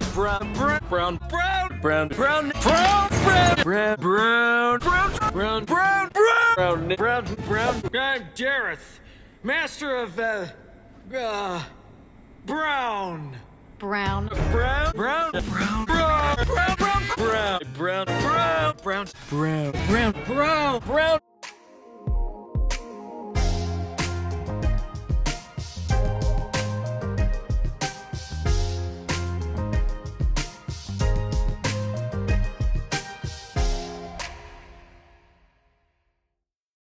brown, brown, brown, brown, brown, brown, brown, brown, brown, brown, brown, brown, brown, brown, brown. I'm Dareth, master of brown. Brown. Brown, brown, brown, brown, brown, brown, brown, brown, brown, brown, brown, brown, brown, brown, brown.